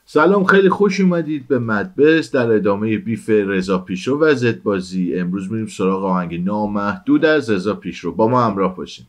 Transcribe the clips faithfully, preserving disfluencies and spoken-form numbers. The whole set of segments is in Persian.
سلام، خیلی خوش اومدید به مدبس در ادامه بیف رضا پیشرو و زد بازی. امروز میریم سراغ آهنگ نامحدود از رضا پیشرو. با ما همراه باشین.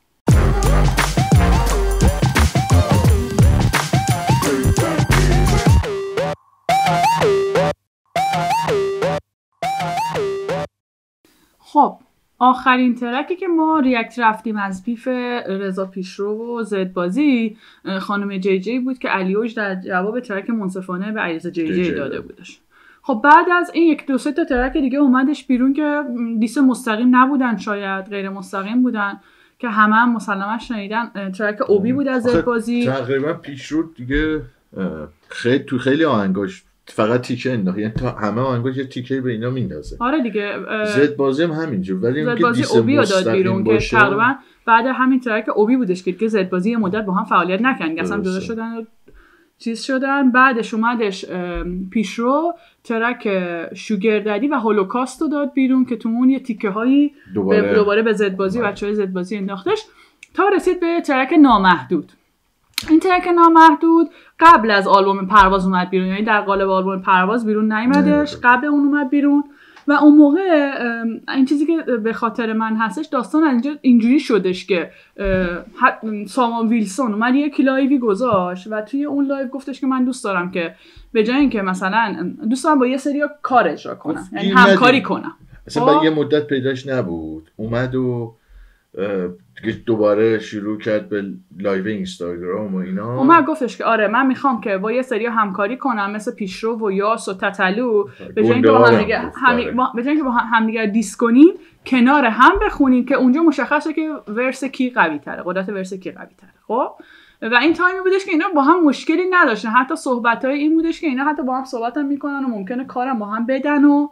خب آخرین ترکی که ما ریاکت رفتیم از بیف رضا پیشرو و زد بازی خانم جی جی بود که علیوش در جواب ترک منصفانه به علیرضا جی جی داده بودش. خب بعد از این یک دو سه تا ترک دیگه اومدش بیرون که دیس مستقیم نبودن، شاید غیر مستقیم بودن که همه هم مسلما شنیدن. ترک اوبی بود از زد بازی. تقریبا پیشرو دیگه خیلی تو خیلی آهنگاش فقط تیکه انداخت، یعنی تا همه آهنگاش یه تیکه به اینا میندازه. آره دیگه. زد بازی هم همینجور، ولی زد بازی اوبی رو داد بیرون که تقریبا بعد همین ترک اوبی بودش که زد بازی یه مدت با هم فعالیت نکردن، اصلا جدا شدن و چیز شدن. بعدش اومدش پیشرو ترک شوگرددی و هولوکاست رو داد بیرون که تو اون یه تیکه هایی دوباره, دوباره به زد بازی بچهای زد بازی انداختش تا رسید به ترک نامحدود. این ترک نامحدود قبل از آلبوم پرواز اومد بیرون، یعنی در قالب آلبوم پرواز بیرون نیومدش، قبل اون اومد بیرون. و اون موقع این چیزی که به خاطر من هستش، داستان از اینجا اینجوری شدش که سامان ویلسون اومد یک لایوی گذاشت و توی اون لایو گفتش که من دوست دارم که به جای اینکه مثلا دوست دارم با یه سری کار اجرا کنم، یعنی همکاری کنم. اصلا بعد یه مدت پیداش نبود، اومد و دوباره شروع کرد به لایو اینستاگرام و اینا. اومد گفتش که آره من میخوام که با یه سری همکاری کنم مثل پیشرو و یاس و تتلو، به جای اینکه با هم دیگه هم به جای اینکه با هم دیگه دیس کنیم کنار هم بخونیم که اونجا مشخصه که ورس کی قوی تره، قدرت ورس کی قوی تره. خب و این تایمی بودش که اینا با هم مشکلی نداشتن، حتی صحبتای این بودش که اینا حتی با هم صحبت هم میکنن و ممکنه کارم با هم بدن و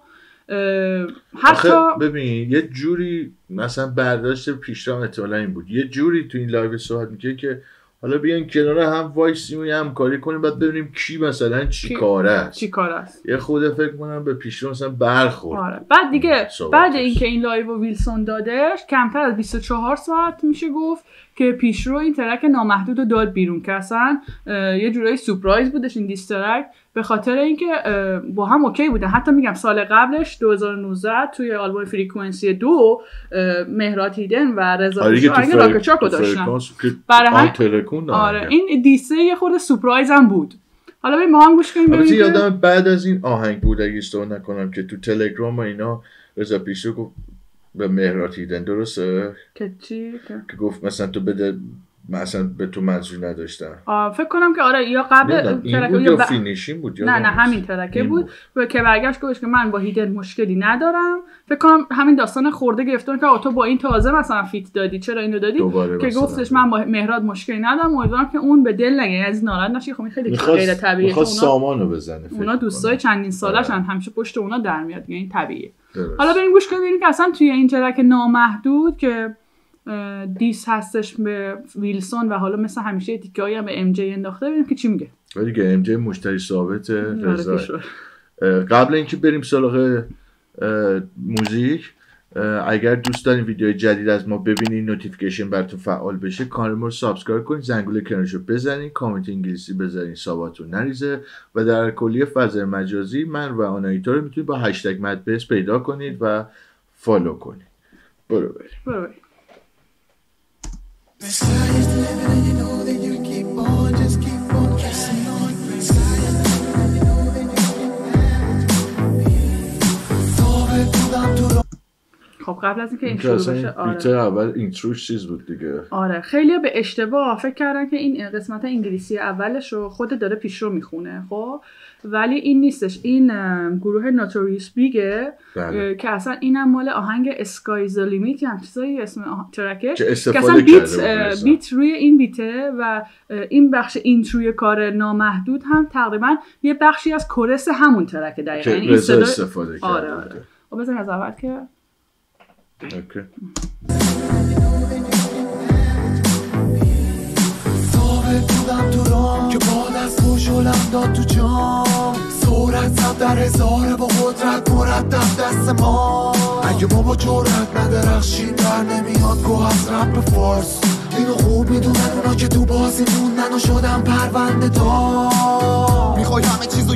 حتی ببین یه جوری مثلا برداشت پیشرو احتمالاً این بود، یه جوری تو این لایو صحبت میگه که حالا بیاین کنار هم وایسیم و یه همکاری کنیم، بعد ببینیم کی مثلا چی کاره است چی کاره است. یه خود فکر کنم به پیشرو مثلا برخورد. آره. بعد دیگه بعد اینکه این لایو ویلسون دادش کمتر از بیست و چهار ساعت میشه گفت که پیشرو این ترک نامحدود رو داد بیرون که اصلا یه جورایی سورپرایز بودش این دیس ترک، به خاطر اینکه با هم اوکی بودن. حتی میگم سال قبلش دو هزار و نوزده توی آلبوم فریکونسی دو مهراد هیدن و رضا پیشرو آهنگ راکچاکو داشتن. برای همین آره این دیسه یه خورده سورپرایز هم بود. حالا بریم ما هم گوش کنیم ببینیم. یادم بعد از این آهنگ بود اگه اشتباه نکنم که تو تلگرام و اینا رضا پیشرو گفت به مهراد هیدن، درسته؟ که چی؟ که گفت مثلا تو بده، مثلا به تو منظور نداشتم. آه فکر کنم که آره یا قبل ترک بود یا ب... فینیشین بود. نه نه همین ترکه بود, بود که برگشت گفتش که من با هیدن مشکلی ندارم. فکر کنم همین داستان خورده گرفتون که تو با این تازه مثلا فیت دادی، چرا اینو دادی؟ که گفتش من با مهراد مشکلی ندارم، امیدوارم که اون به دل نگه، از ناراحت نشی. خب این خیلی غیر طبیعیه. اونا سامانو بزنه. اونا دوستای چندین سالشن، همیشه پشت اونا در میاد، یعنی طبیعیه. حالا بریم گوش کنیم ببینیم که اصلا توی این ترک نامحدود که دیس هستش به ویلسون و حالا مثل همیشه تیکه‌ای هم به ام جی انداخته، ببینیم که چی میگه. ولی که ام جی مشتری ثابت رضا. قبل اینکه بریم سراغ موزیک، اگر دوست دارین ویدیوهای جدید از ما ببینین، نوتیفیکیشن براتون فعال بشه، کانال ما رو سابسکرایب کنین، زنگوله کنارشو بزنین، کامنت انگلیسی بذارین ساباتون نریزه. و در کلیه فضای مجازی من و آنایتا رو میتونید با هشتگ مدبس پیدا کنید و فالو کنید. برو بریم. برو بریم. خب قبل از اینکه این شروع بشه، آره اول اینتروش چیز بود دیگه. آره خیلی به اشتباه فکر کردن که این قسمت انگلیسی اولش رو خود داره پیشرو میخونه، خب ولی این نیستش. این گروه نوتوریوس بیگه بله. که اصلا اینم مال آهنگ اسکایز لیمیت هم چیزایی اسم ترکش که اصلا بیت بیت روی این بیته و این بخش اینتروی کار نامحدود هم تقریبا یه بخشی از کورس همون ترکه دقیقاً، یعنی این صدا استفاده کرده. آره آره. خب بزن از اول که اوکی. بودم تو رام که باد از خوشولم داد تو جام، صورت زد در هزاره با قدرت مرتب دست ما. اگه ما با جرأت ندرخشیم در نمیاد گوه از رپ فارس. اینو خوب میدونن اونا که تو بازی موندن و شدن پرونده دار. میخوای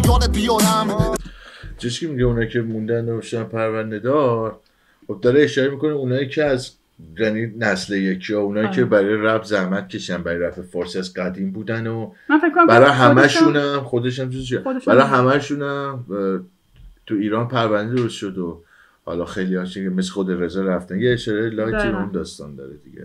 یادت بیارم. چیزی که میگه اونایی که موندن و شدن پرونده دار، خب داره اشاره میکنه اونایی که از یعنی نسل یکی ها، اونایی آه. که برای رپ زحمت کشن، برای رپ فارسی از قدیم بودن و برای همشون هم خودشم برای همشون هم تو ایران پرونده درست شد و حالا خیلی هاشون که مثل خود رضا رفتن. یه اشاره لایتی اون داستان داره دیگه.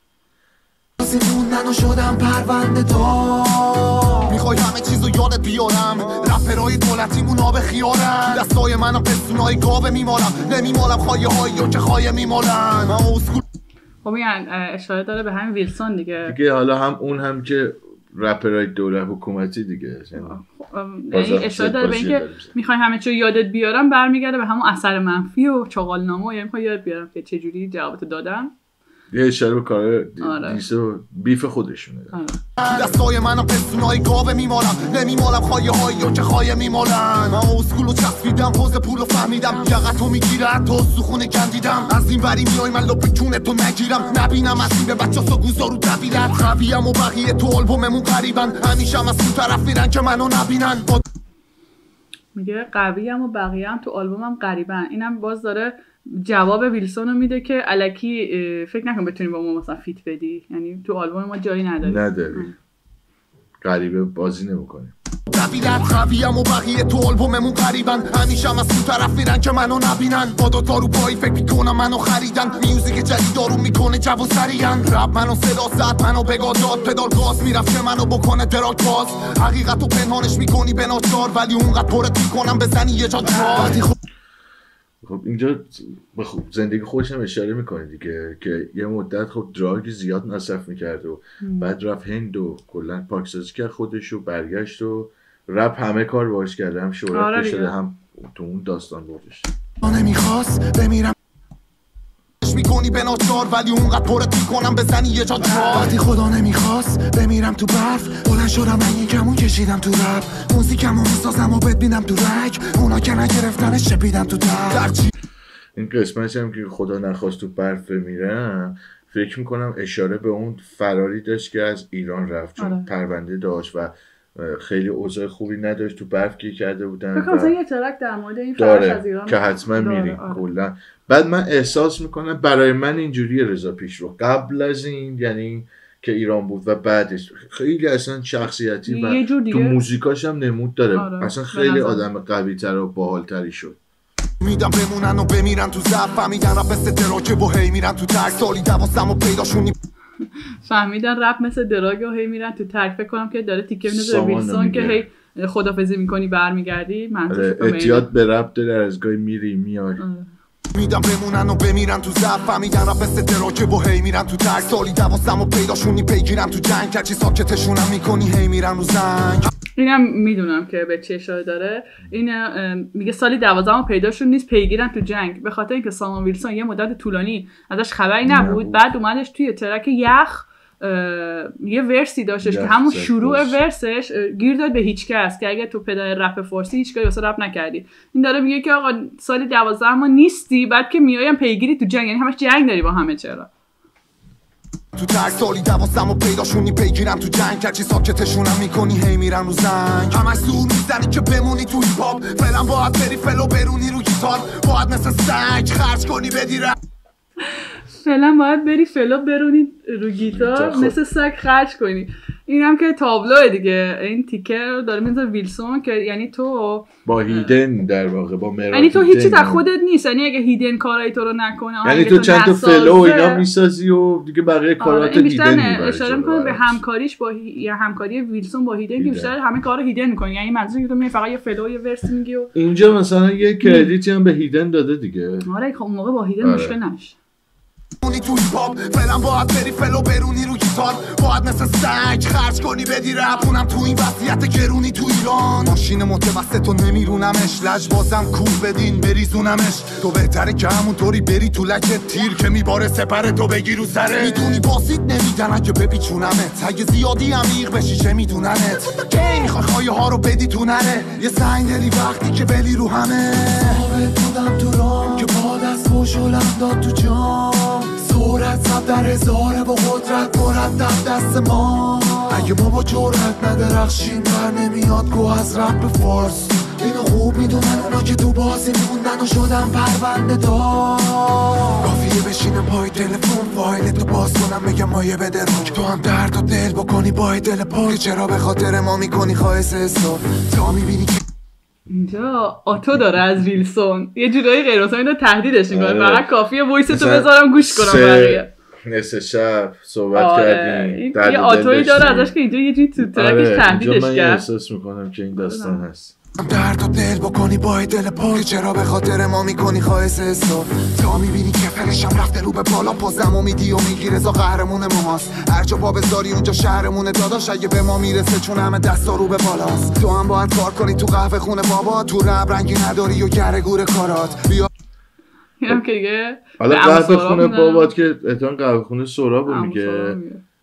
موندن و شدم پرونده دار، میخوای همه چیزو یادت بیارم. رپرهای دولتیمون آب خیارن، دستای منم پستونای گاوه میمالم، نمیمالم خواهی هایی که خواهی میمالن. خب این اشاره داره به همین ویلسون دیگه دیگه حالا هم اون هم که رپرهای دولت حکومتی دیگه، یعنی اشاره داره به اینکه میخوای همه چیزو یادت بیارم، برمیگرده به همون اثر منفی و چغالنامه. یعنی میخوای یاد بیارم که چه جوری جوابت دادم. یه اشاره به کار دیسه و بیف خودشونه. دستای منم پستونای گاوه میمالم، نمیمالم خواهی هایی که خواهی میمالن. من اسکولو چسبیدم، حوز پولو فهمیدم، یقتو میگیرن تو سخونه کندیدم. از این وری میای من لپیتونه تو نگیرم، نبینم از این به بچه سا گوزارو دبیرن. خویم و بقیه تو آلبوممون قریبن، همیشه هم از اون طرف میرن که منو نبینن. میگه قویم و بقیه هم تو آلبومم قریبن. اینم باز داره جواب ویلسون رو میده که الکی فکر نکن بتونی با ما مثلا فیت بدی، یعنی تو آلبوم ما جایی نداری نداری غریبه بازی نمیکنیم. دبیرن خویم و بقیه تو آلبوممون قریبن، همیشه هم از اون طرف میرن که منو نبینن. با دوتا رو پایی فکر میکنم منو خریدن، میوزیک جدید دارو میکنه جو و سریعن. رب منو صدا زد منو بگاداد، پدال گاز میرفت که منو بکنه دراک باز. حقیقت و پنهانش میکنی به ناچار، ولی اونقدر پرت میکنم بزنی یه جا جا. خب اینجا به زندگی خودش هم اشاره میکنه دیگه که یه مدت خب دراگ زیاد مصرف میکرد و ام. بعد رفت هند و کلا پاکسازی کرد خودش و برگشت و رپ همه کار باش کرده، هم شهرت شده هم تو اون داستان بردش. نمیخواست بمیرم میکنی به ناچار، ولی اونقدر پرت میکنم بزنی یه جا جا. وقتی خدا نمیخواست بمیرم تو برف، بلند شدم من یکمون کشیدم تو رپ. موزیکمو میسازم و بدبینم تو رک، اونا که نگرفتنش چپیدم تو ترک. این قسمتش هم که خدا نخواست تو برف بمیرم، فکر میکنم اشاره به اون فراری داشت که از ایران رفت، چون آره. پرونده داشت و خیلی اوضاع خوبی نداشت، تو برف گیر کرده بودن. فکر کنم یه ترک در مورد این فرار از ایران که حتما میریم کلا. بعد من احساس میکنم برای من اینجوریه رضا پیشرو، قبل از این یعنی که ایران بود و بعدش خیلی اصلا شخصیتی و تو موزیکاش هم نمود داره. آره. اصلا خیلی آدم قوی تر و باحال تری شد. میدم بمونن و بمیرن تو زف، فهمیدن رپ مثل دراگ و هی میرن تو ترک. سالی دوازدهم و پیداشونی فهمیدن رپ مثل دراگ و هی میرن تو ترک. فکر کنم که داره تیکه میندازه به ویلسون که هی خدافظی میکنی برمیگردی. منظورش احتیاط به رپ داره، از گاهی میری میای. میدم بمونن و بمیرن تو زف، فهمیدن رپ مثل دراگ و هی میرن تو ترک. سالی دوازدهم و پیداشونی پیگیرن تو جنگ، هرچی ساکتشونم میکنی هی میرن رو زنگ. اینم میدونم که به چه اشاره داره. این میگه سالی دوازدهم پیداشون نیست پیگیرن تو جنگ، به خاطر اینکه سامان ویلسون یه مدت طولانی ازش خبری نبود, نبود. بعد اومدش توی ترک یخ یه ورسی داشتش که همون شروع ورسش گیر داد به هیچ کس که اگه تو پدای رپ فارسی هیچ کاری واسه رپ نکردی. این داره میگه که آقا سالی دوازده ما نیستی، بعد که میایم پیگیری تو جنگ، یعنی همش جنگ داری با همه. چرا تو ترک سالی دوازدهم و پیداشونی پیگیرم تو جنگ، هرچی ساکتشونم میکنی هی میرن رو زنگ. همش زور میزنی که بمونی تو هیپ هاپ، فعلا باید بری فلو برونی رو گیتار، باید مثل سنگ خرج کنی بدی رپ. فعلا باید بری فلو برونی رو گیتار مثل سگ خرج کنی. اینم که تابلوه دیگه. این تیکر داره میذاره ویلسون که یعنی تو با هیدن در واقع با مراد، یعنی تو هیچی تا خودت نیست، یعنی اگه هیدن کارای تو رو نکنه، یعنی تو چند تا فلو اینا میسازی و دیگه بقیه کارات هیدن میبری. اشاره میکنه به همکاریش با یا همکاری ویلسون با هیدن که بیشتر همه کارو هیدن میکنه. یعنی منظور که تو می فقط یه فلو یه ورس میگی و اینجا مثلا یه کردیتی هم به هیدن داده دیگه. آره خب اون موقع با هیدن مشکل نشه. اونی تو هیپ هاپ فعلا باید بری فلو برونی رو گیتار، باید مثل سگ خرج کنی بدی رپ. اونم تو این وضعیت گرونی تو ایران، ماشین متوسط و نمیرونمش، لجبازم کور بدین بریزونمش. تو بهتره که همونطوری بری تو لکت تیر که میباره سپره تو بگی رو سره. میدونی بازید نمیدن اگه بپیچونمت، اگه زیادی عمیق بشی چه میدوننت. کی میخوای خواهی ها رو بدی تو نره، یه سنگ دلی وقتی که بلی رو همه. ثابت بودم تو رام که باد از خوشولم داد تو جام، صورت سب در هزاره با قدرت مرتب دست ما. اگه ما با جرأت ندرخشیم در نمیاد گو از رپ فارس. اینو خوب میدونن اونا که تو بازی موندن و شدن پرونده دار. کافیه بشینم پای تلفن فایلتو باز کنم بگم مایه بده روک. تو هم درد و دل بکنی با دل پاک. چرا به خاطر ما میکنی خواهش حساب تا میبینی که اینجا آتو داره از ویلسون یه جورایی غیر مثلا اینو تهدیدش میکنه. فقط کافیه وایستو بذارم گوش کنم بقیه. نصف شب صحبت کردیم یه آتویی داره ازش که اینجا یه جوری تو ترکش تهدیدش کرد. من احساس میکنم که این داستان هست. درد و دل بکنی با دل پاک. چرا به خاطر ما میکنی خواهش حساب تا میبینی که فرشم رفته رو به بالا. پازم و میدی و میگی رضا قهرمون ماست. هر جا پا بذاری اونجا شهرمونه داداش. اگه به ما میرسه چون همه دستا رو به بالاست. تو هم باید کار کنی تو قهوه خونه بابا. تو رب رنگی نداری و گره گور کارات بیا. اینم که دیگه حالا قهوه خونه بابات که اتان قهوه خونه سوراب میگه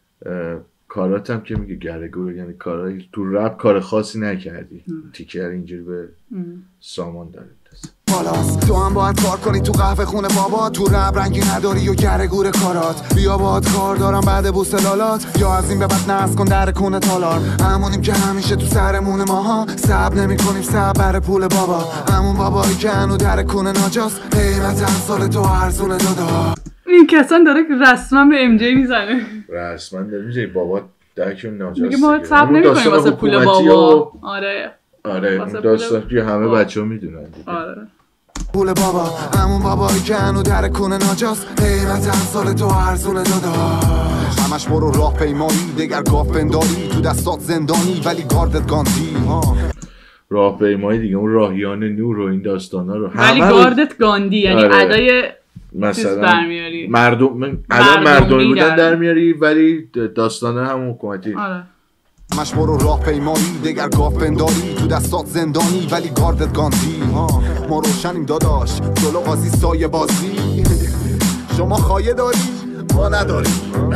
کاراتم که میگه گره گور. یعنی کارای تو رپ کار خاصی نکردی. تیکر اینجوری به سامان داره بالاست. تو هم باید کار کنی تو قهوه خونه بابا. تو رب رنگی نداری و گره گور کارات بیا باید کار دارم بعد بوسلالات. یا از این به بعد نصب کن در کونه تالار. همونیم که همیشه تو سرمون ماها. صبر نمی کنیم صبر بر پول بابا. همون بابایی که هنو در کونه ناجاست. قیمت امسال تو ارزونه دادا. این کسان داره رسما به ام جی میزنه. رسما داره میگه بابا درکون ناجاست. میگه ما صبر نمی کنیم واسه پول بابا. آره آره اون داستان که همه بچه‌ها میدونن دیگه. آره پول بابا همون بابایی که هنو در کونه ناجاست. قیمت امسال تو ارزونه داداش. همش برو راه پیمایی دگر گاف بنداری. تو دستات زندانی ولی گاردت گاندی. راه پیمایی دیگه اون راهیان نور و این داستانا رو ولی گاردت گاندی یعنی آره. ادای مثلا برمیاری مردم من الان مردمی بودن در میاری ولی داستانه همون حکومتی. آره همش برو راه پیمایی دگر گاف بنداری. تو دستات زندانی ولی گاردت گاندی. ما روشنیم داداش جلو قاضی سایه بازی. شما خایه داری ما نداریم.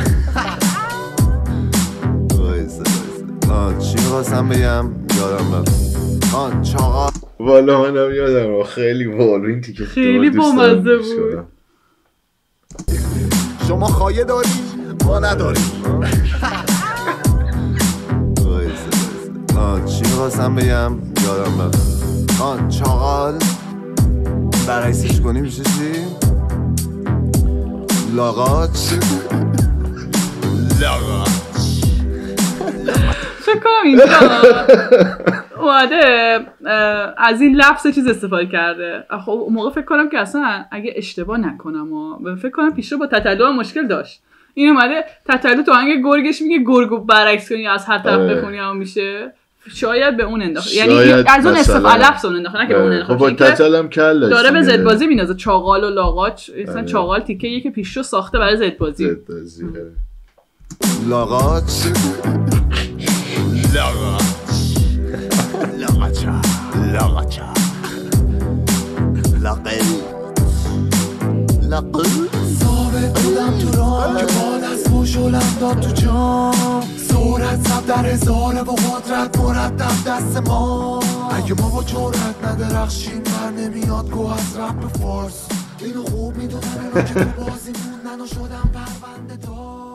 چی می‌خواستم بگم یادم رفت. آن چاقا والا منم یادم رفت. خیلی والو این تیکه خیلی بامزه بود. شما خایه داری ما نداریم. آن چی می‌خواستم بگم یادم رفت. آن چاقال برعکسش کنی میشه چی؟ لاغاچ. لاغاچ فکر کنم اینجا اومده از این لفظ چیز استفاده کرده. خب موقع فکر کنم که اصلا اگه اشتباه نکنم و فکر کنم پیش رو با تتلو هم مشکل داشت. این اومده تتلو تو آهنگ گرگش میگه گرگو برعکس کنی از هر طرف بخونی هم میشه. شاید به اون انداخت یعنی از اون استفاده لفظ اون انداخت نه که به اون انداخت. خب با تتلم کل داره به زد بازی میندازه. چاغال و لاغاچ مثلا چاغال تیکه یه که پیشو ساخته برای زد بازی. زد بازی لاغاچ لاغاچ لاغاچ لاغاچ لاغل لاغل ثابت بودم تو راه که باد از مشولم داد تو جام. صورت سب در هزاره با قدرت مرتب دست ما. اگه ما با جرأت ندرخشیم در نمیاد گو از رپ فارس. اینو خوب میدونن اونا که تو بازی موندن و شدن پرونده دار.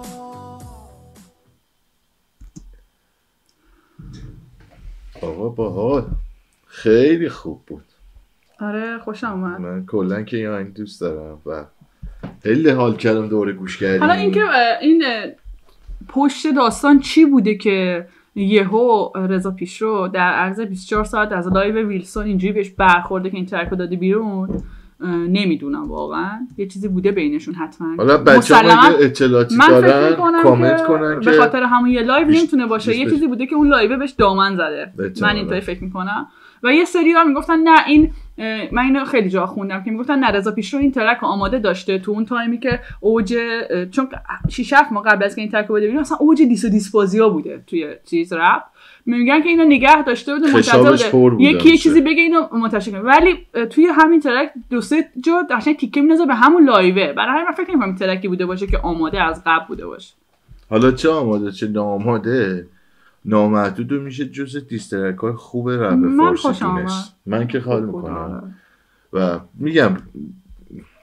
آقا باحال خیلی خوب بود. آره خوشم اومد. من کلا که این آهنگ دوست دارم و خیلی حال کردم دوره گوش کردیم. حالا اینکه این پشت داستان چی بوده که یهو رضا پیشرو در عرض بیست و چهار ساعت از لایو ویلسون اینجوری بهش برخورده که این ترک رو داده بیرون. نمیدونم واقعا یه چیزی بوده بینشون حتما. حالا بچه‌ها که اطلاعاتی دارن کامنت کنن که به خاطر همون یه لایو نمیتونه باشه. یه چیزی بوده که اون لایو بهش دامن زده. من اینطوری فکر میکنم. و یه سری ها میگفتن نه این من اینو خیلی جا خوندم که میگفتن نه رضا پیشرو این ترک آماده داشته تو اون تایمی که اوج چون شش هفت ماه قبل از که این ترک رو بده بیرون اصلا اوج دیس و دیسپازیا بوده توی چیز رپ. میگن که اینو نگه داشته بوده منتظر بوده یکی یه چیزی بگه اینو منتشر کنه. ولی توی همین ترک دو سه جا قشنگ تیکه میندازه به همون لایوه. برای همین من فکر نمی‌کنم ترکی بوده باشه که آماده از قبل بوده باشه. حالا چه آماده چه ناآماده نامحدود میشه جزء دیسترک‌های خوب رپ فارسی دونست. من که حال میکنم و میگم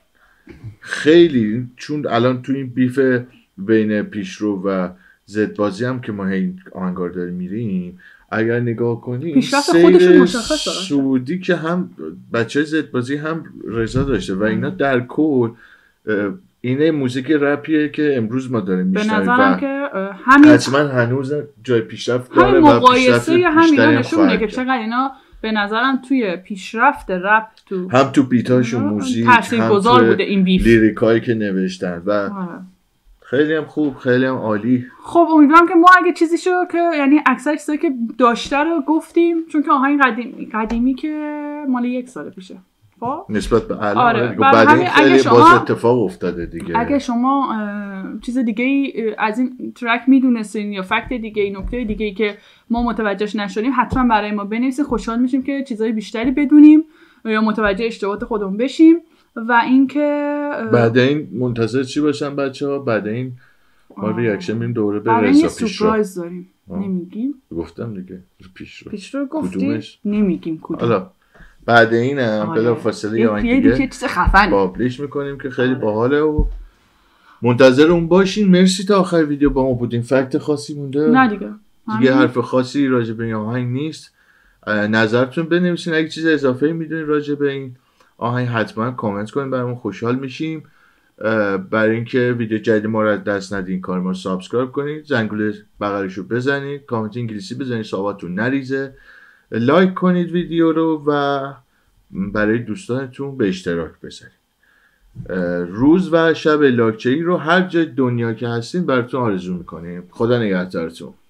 خیلی چون الان تو این بیف بین پیشرو و زدبازی هم که ما هی آهنگار داریم میریم، اگر نگاه کنیم سیر سعودی که هم بچه زدبازی هم رضا داشته و اینا در کل اینه موزیک رپیه که امروز ما داریم میشنویم. به نظرم که همین حتما هنوز جای پیشرفت داره همین مقایسه همین نشونه که چقدر اینا به نظرم توی پیشرفت رپ تو هم تو بیتاش و موزیک تاثیرگذار بوده این بیف، لیریکایی که نوشتن و آه. خیلی هم خوب، خیلی هم عالی. خب امیدوارم که ما اگه چیزی شو که یعنی اکثر چیزایی که داشته رو گفتیم، چون که آهنگ قدیمی قدیمی که مال یک سال پیشه نسبت به الان. آره. بعد این خیلی باز اتفاق افتاده دیگه. اگه شما چیز دیگه ای از این ترک میدونستین یا فکت دیگه ای، نکته دیگه ای که ما متوجهش نشدیم، حتما برای ما بنویسید. خوشحال میشیم که چیزای بیشتری بدونیم یا متوجه اشتباهات خودمون بشیم. و اینکه بعد این منتظر چی باشن بچه‌ها؟ بعد این ما ریاکشن می‌ریم دوره به رضا پیشرو. سورپرایز داریم. نمیگیم. گفتم دیگه. پیشرو. پیشرو گفتیم. نمیگیم کدوم. حالا بعد این هم بلا فاصله یا این دیگه چیز خفنه پابلش میکنیم که خیلی باحاله و منتظر اون باشین. مرسی تا آخر ویدیو با ما بودین. فکت خاصی مونده؟ نه دیگه دیگه حرف خاصی راجع به این آهنگ نیست. نظرتون بنویسین. اگه چیز اضافه میدونین راجع به این آهنگ حتما کامنت کنین، برامون خوشحال میشیم. برای اینکه ویدیو جدید ما رو از دست ندین کار ما رو سابسکرایب کنید، زنگوله بغلش رو بزنید، کامنت انگلیسی بزنید صحبتتون نریزه، لایک کنید ویدیو رو و برای دوستانتون به اشتراک بذارید. روز و شب لاکچه‌ای رو هر جای دنیا که هستین براتون آرزو میکنیم. خدا نگهدارتون.